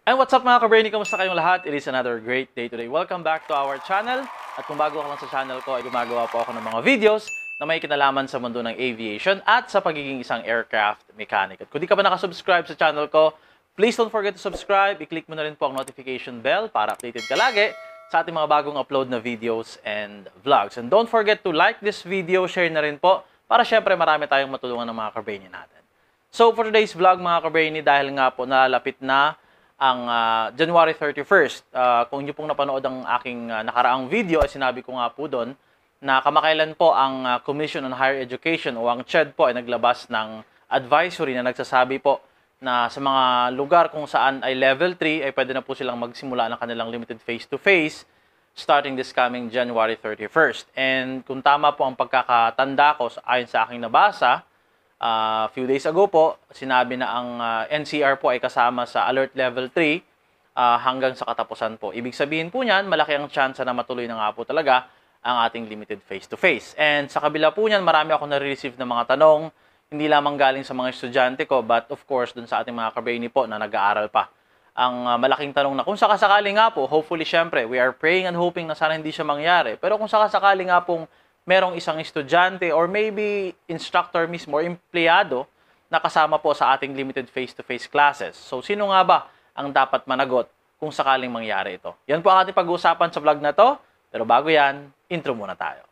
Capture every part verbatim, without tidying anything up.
And what's up mga ka-Brainy? Kamusta kayong lahat? It is another great day today. Welcome back to our channel. At kung bago ka lang sa channel ko, ay gumagawa po ako ng mga videos na may kinalaman sa mundo ng aviation at sa pagiging isang aircraft mechanic. At kung di ka pa nakasubscribe sa channel ko, please don't forget to subscribe. I-click mo na rin po ang notification bell para updated ka lagi sa ating mga bagong upload na videos and vlogs. And don't forget to like this video, share na rin po para syempre marami tayong matulungan ng mga ka-Brainy natin. So for today's vlog mga ka-Brainy, dahil nga po nalalapit na ang uh, January thirty-first. Uh, kung niyo pong napanood ang aking uh, nakaraang video, ay sinabi ko nga po doon na kamakailan po ang uh, Commission on Higher Education o ang C H E D po ay naglabas ng advisory na nagsasabi po na sa mga lugar kung saan ay level three ay pwede na po silang magsimula ng kanilang limited face-to-face starting this coming January thirty-first. And kung tama po ang pagkakatanda ko ayon sa aking nabasa, a uh, few days ago po, sinabi na ang uh, N C R po ay kasama sa Alert Level three uh, hanggang sa katapusan po. Ibig sabihin po niyan, malaki ang chance na matuloy na nga po talaga ang ating limited face-to-face. And sa kabila po niyan, marami ako na-receive ng mga tanong, hindi lamang galing sa mga estudyante ko, but of course, dun sa ating mga ka-Brainy po na nag-aaral pa. Ang uh, malaking tanong na kung sakasakali nga po, hopefully syempre, we are praying and hoping na sana hindi siya mangyari. Pero kung sakasakali nga pong merong isang estudyante or maybe instructor mismo or empleyado na kasama po sa ating limited face-to-face classes. So, sino nga ba ang dapat managot kung sakaling mangyari ito? Yan po ang ating pag-uusapan sa vlog na to. Pero bago yan, intro muna tayo.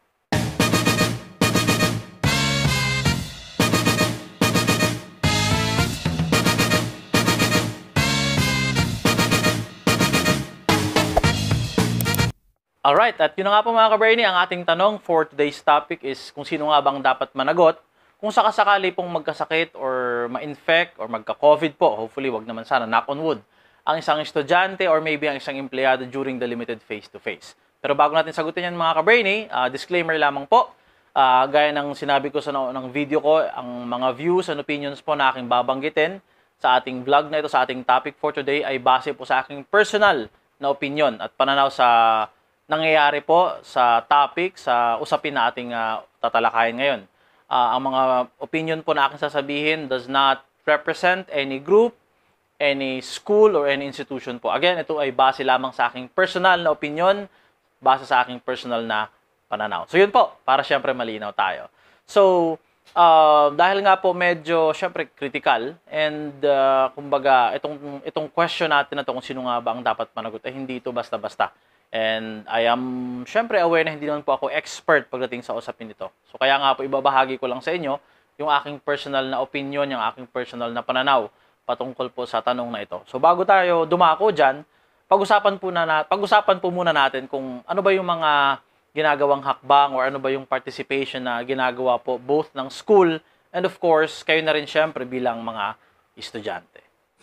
Alright, at yun na nga po mga ka-Brainy, ang ating tanong for today's topic is kung sino nga bang dapat managot kung sakasakali pong magkasakit or ma-infect or magka-COVID po, hopefully wag naman sana, knock on wood, ang isang estudyante or maybe ang isang empleyado during the limited face-to-face. Pero bago natin sagutin yan mga ka-Brainy, uh, disclaimer lamang po, uh, gaya ng sinabi ko sa ng video ko, ang mga views and opinions po na aking babanggitin sa ating vlog na ito, sa ating topic for today ay base po sa aking personal na opinion at pananaw sa nangyayari po sa topic, sa usapin na ating uh, tatalakayin ngayon. Uh, ang mga opinion po na aking sasabihin does not represent any group, any school, or any institution po. Again, ito ay base lamang sa aking personal na opinion, base sa aking personal na pananaw. So yun po, para syempre malinaw tayo. So, uh, dahil nga po medyo syempre critical and uh, kumbaga itong, itong question natin na ito kung sino nga ba ang dapat managot, ay hindi ito basta-basta. And I am syempre aware na hindi naman po ako expert pagdating sa usapin nito. So kaya nga po ibabahagi ko lang sa inyo yung aking personal na opinion, yung aking personal na pananaw patungkol po sa tanong na ito. So bago tayo dumako dyan, pag-usapan po, na, pag-usapan po muna natin kung ano ba yung mga ginagawang hakbang or ano ba yung participation na ginagawa po both ng school and of course kayo na rin syempre bilang mga estudyante.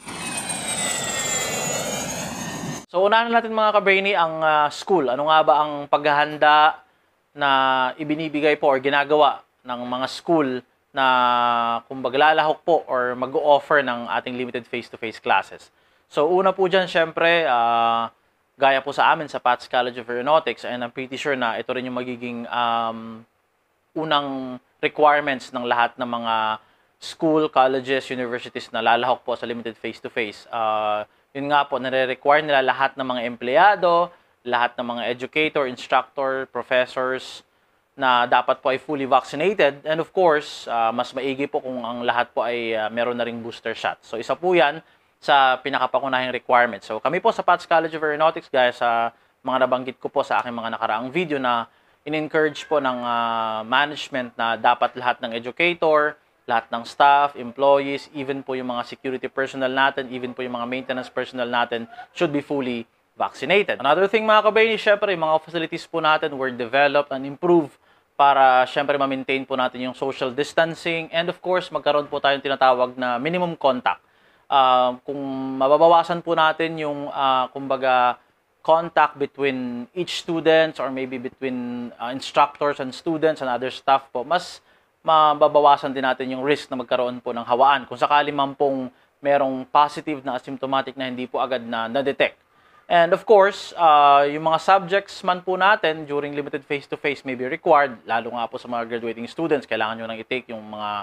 So, unahan natin mga ka-Brainy ang uh, school. Ano nga ba ang paghahanda na ibinibigay po or ginagawa ng mga school na kumbaga lalahok po or mag-o-offer ng ating limited face-to-face classes? So, una po dyan, syempre, uh, gaya po sa amin sa P A T S College of Aeronautics, and I'm pretty sure na ito rin yung magiging um, unang requirements ng lahat ng mga school, colleges, universities na lalahok po sa limited face-to-face. Uh, Yun nga po, nare-require nila lahat ng mga empleyado, lahat ng mga educator, instructor, professors na dapat po ay fully vaccinated. And of course, uh, mas maigi po kung ang lahat po ay uh, meron na ring booster shot. So isa po yan sa pinakapakunahing requirement. So kami po sa P A T S College of Aeronautics, gaya sa mga nabanggit ko po sa aking mga nakaraang video na in-encourage po ng uh, management na dapat lahat ng educator, lahat ng staff, employees, even po yung mga security personnel natin, even po yung mga maintenance personnel natin should be fully vaccinated. Another thing mga ka-Brainy, syempre yung mga facilities po natin were developed and improved para syempre ma-maintain po natin yung social distancing and of course magkaroon po tayong tinatawag na minimum contact. Uh, kung mababawasan po natin yung uh, kumbaga contact between each students or maybe between uh, instructors and students and other staff po, mas mababawasan din natin yung risk na magkaroon po ng hawaan. Kung sakali man pong merong positive na asymptomatic na hindi po agad na na-detect. And of course, uh, yung mga subjects man po natin during limited face-to-face may be required, lalo nga po sa mga graduating students, kailangan nyo nang i-take yung mga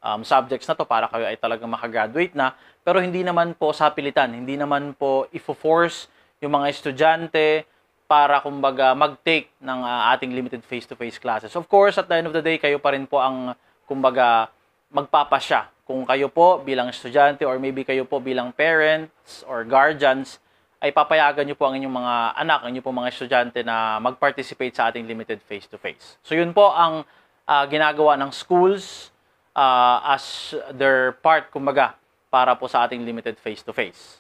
um, subjects na to para kayo ay talagang makagraduate na. Pero hindi naman po sa pilitan, hindi naman po ifo-force yung mga estudyante para kumbaga mag-take ng uh, ating limited face-to-face classes. Of course, at the end of the day, kayo pa rin po ang kumbaga magpapasya. Kung kayo po bilang estudyante or maybe kayo po bilang parents or guardians, ay papayagan nyo po ang inyong mga anak, ang inyong po mga estudyante na mag-participate sa ating limited face-to-face. So yun po ang uh, ginagawa ng schools uh, as their part, kumbaga, para po sa ating limited face-to-face.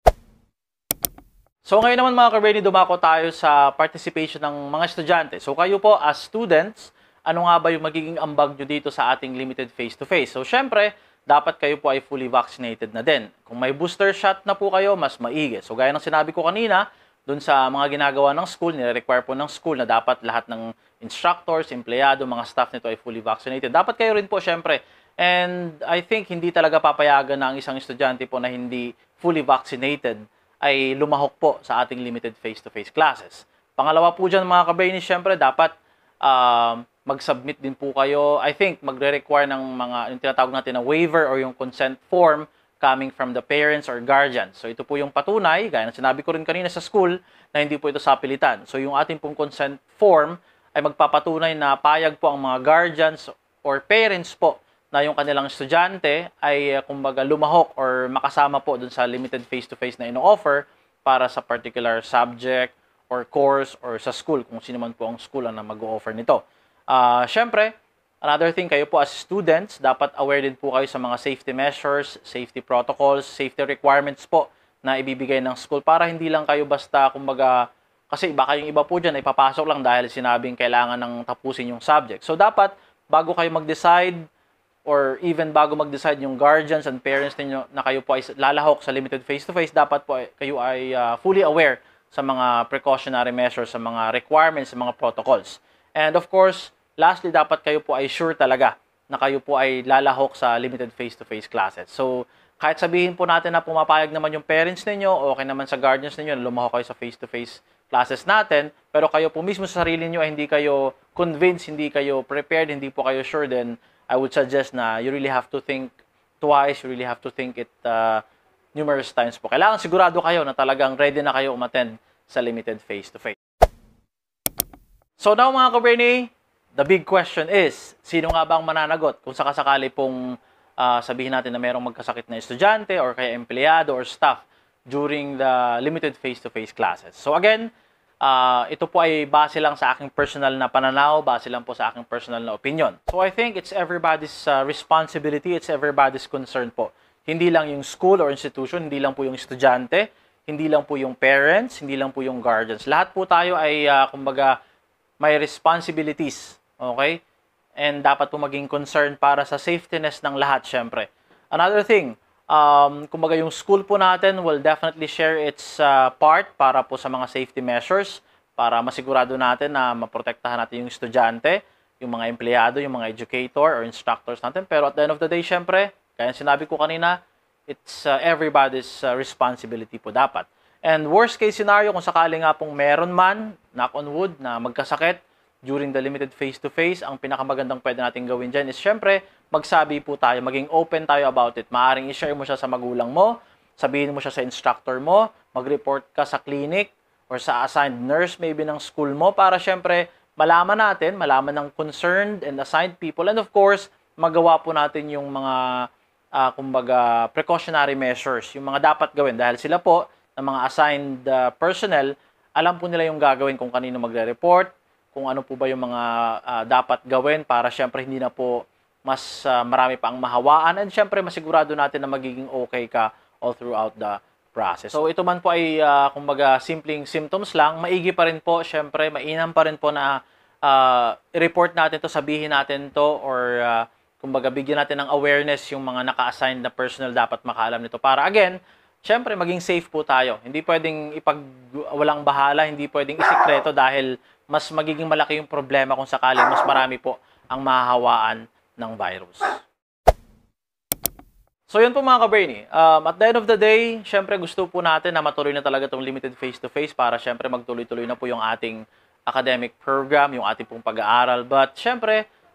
So ngayon naman mga ka-Brainy, dumako tayo sa participation ng mga estudyante. So kayo po as students, ano nga ba yung magiging ambag nyo dito sa ating limited face-to-face? So syempre, dapat kayo po ay fully vaccinated na din. Kung may booster shot na po kayo, mas maigi. So gaya ng sinabi ko kanina, dun sa mga ginagawa ng school, nire-require po ng school na dapat lahat ng instructors, empleyado, mga staff nito ay fully vaccinated. Dapat kayo rin po syempre. And I think hindi talaga papayagan na ang isang estudyante po na hindi fully vaccinated ay lumahok po sa ating limited face-to-face classes. Pangalawa po dyan mga ka-Brainy, syempre dapat uh, mag-submit din po kayo. I think magre-require ng mga yung tinatawag natin na waiver or yung consent form coming from the parents or guardians. So ito po yung patunay, gaya ng sinabi ko rin kanina sa school, na hindi po ito sapilitan. So yung ating pong consent form ay magpapatunay na payag po ang mga guardians or parents po na yung kanilang estudyante ay uh, kumbaga lumahok or makasama po dun sa limited face-to-face na ino-offer para sa particular subject or course or sa school, kung sino man po ang school na mag-o-offer nito. Uh, Siyempre, another thing, kayo po as students, dapat aware din po kayo sa mga safety measures, safety protocols, safety requirements po na ibibigay ng school para hindi lang kayo basta, kumbaga, kasi baka yung iba po dyan ay papasok lang dahil sinabing kailangan ng tapusin yung subject. So, dapat, bago kayo mag-decide, or even bago mag-decide yung guardians and parents ninyo na kayo po ay lalahok sa limited face-to-face, dapat po ay, kayo ay uh, fully aware sa mga precautionary measures, sa mga requirements, sa mga protocols. And of course, lastly, dapat kayo po ay sure talaga na kayo po ay lalahok sa limited face-to-face classes. So, kahit sabihin po natin na pumapayag naman yung parents ninyo, okay naman sa guardians ninyo na lumahok kayo sa face-to-face classes natin, pero kayo po mismo sa sarili nyo ay hindi kayo convinced, hindi kayo prepared, hindi po kayo sure, then I would suggest na you really have to think twice, you really have to think it uh, numerous times po. Kailangan sigurado kayo na talagang ready na kayo umattend sa limited face-to-face. So now mga ka-Brainy, the big question is, sino nga ba ang mananagot kung sakasakali pong uh, sabihin natin na mayroong magkasakit na estudyante or kaya empleyado or staff during the limited face-to-face classes? So again, Uh, ito po ay base lang sa aking personal na pananaw, base lang po sa aking personal na opinion. So I think it's everybody's uh, responsibility, it's everybody's concern po. Hindi lang yung school or institution, hindi lang po yung estudyante, hindi lang po yung parents, hindi lang po yung guardians. Lahat po tayo ay, uh, kumbaga, may responsibilities, okay? And dapat po maging concern para sa safetyness ng lahat, syempre. Another thing, Um, kumbaga yung school po natin will definitely share its uh, part para po sa mga safety measures para masigurado natin na maprotektahan natin yung estudyante, yung mga empleyado, yung mga educator or instructors natin. Pero at the end of the day, syempre, kaya sinabi ko kanina, it's uh, everybody's uh, responsibility po dapat. And worst case scenario, kung sakali nga pong meron man, knock on wood, na magkasakit during the limited face-to-face, ang pinakamagandang pwede natin gawin dyan is syempre, magsabi po tayo, maging open tayo about it. Maaring i-share mo siya sa magulang mo, sabihin mo siya sa instructor mo, mag-report ka sa clinic or sa assigned nurse maybe ng school mo para syempre malaman natin, malaman ng concerned and assigned people. And of course, magawa po natin yung mga, uh, kumbaga, precautionary measures, yung mga dapat gawin. Dahil sila po, ng mga assigned uh, personnel, alam po nila yung gagawin kung kanino magre-report, kung ano po ba yung mga uh, dapat gawin para syempre hindi na po mas uh, marami pa ang mahawaan and syempre masigurado natin na magiging okay ka all throughout the process. So ito man po ay uh, kumbaga simpleng symptoms lang, maigi pa rin po, syempre mainam pa rin po na uh, i-report natin to, sabihin natin to or uh, kumbaga bigyan natin ng awareness yung mga naka-assign na personnel dapat makaalam nito para again, syempre maging safe po tayo. Hindi pwedeng ipag walang bahala, hindi pwedeng isikreto dahil mas magiging malaki yung problema kung sakaling mas marami po ang mahahawaan ng virus. So yun po mga ka-Brainy. Um, at the end of the day, syempre gusto po natin na matuloy na talaga itong limited face-to-face para syempre magtuloy-tuloy na po yung ating academic program, yung ating pong pag-aaral. But syempre,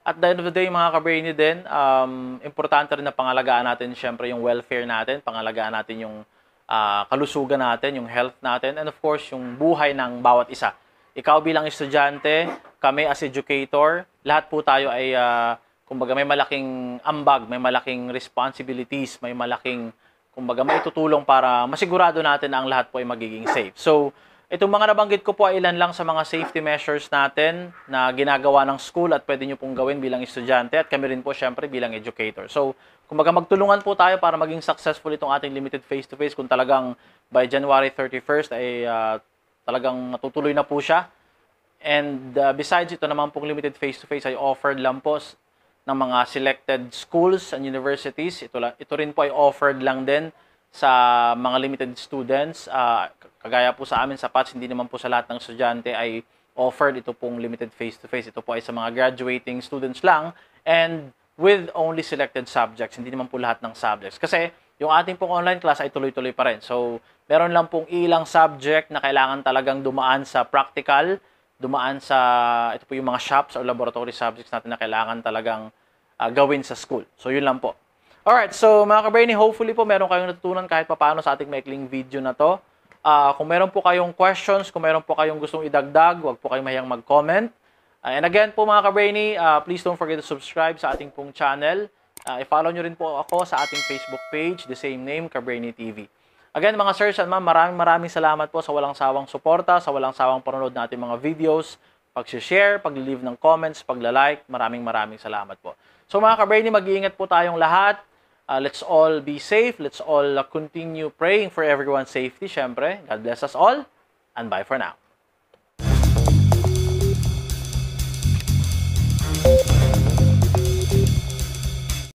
at the end of the day, mga ka-brainy din, um, importante rin na pangalagaan natin syempre yung welfare natin, pangalagaan natin yung uh, kalusugan natin, yung health natin, and of course, yung buhay ng bawat isa. Ikaw bilang estudyante, kami as educator, lahat po tayo ay, uh, kumbaga, may malaking ambag, may malaking responsibilities, may malaking, kumbaga, may tutulong para masigurado natin na ang lahat po ay magiging safe. So, itong mga nabanggit ko po ay ilan lang sa mga safety measures natin na ginagawa ng school at pwede nyo pong gawin bilang estudyante at kami rin po syempre bilang educator. So, kumbaga magtulungan po tayo para maging successful itong ating limited face-to-face kung talagang by January thirty-first ay uh, talagang matutuloy na po siya. And uh, besides ito naman pong limited face-to-face ay offered lang po ng mga selected schools and universities. Ito, ito rin po ay offered lang din sa mga limited students. Uh, kagaya po sa amin sa P A T S, hindi naman po sa lahat ng estudyante ay offered ito pong limited face-to-face. Ito po ay sa mga graduating students lang and with only selected subjects. Hindi naman po lahat ng subjects. Kasi yung ating pong online class ay tuloy-tuloy pa rin. So, meron lang pong ilang subject na kailangan talagang dumaan sa practical, dumaan sa, ito po yung mga shops or laboratory subjects natin na kailangan talagang uh, gawin sa school. So, yun lang po. Alright, so mga ka-brainy, hopefully po meron kayong natutunan kahit papaano sa ating maikling video na to. Uh, kung meron po kayong questions, kung meron po kayong gustong idagdag, huwag po kayong mahiyang mag-comment. Uh, and again po mga ka-brainy, uh, please don't forget to subscribe sa ating pong channel. Uh, i-follow nyo rin po ako sa ating Facebook page, the same name, Ka-Brainy T V. Again, mga sirs and ma'am, maraming maraming salamat po sa walang sawang suporta, sa walang sawang panonood na ating mga videos, pag-share, pag-leave ng comments, pag-like, maraming maraming salamat po. So mga ka-brainy, mag-iingat po tayong lahat. Uh, let's all be safe. Let's all uh, continue praying for everyone's safety, syempre. God bless us all, and bye for now.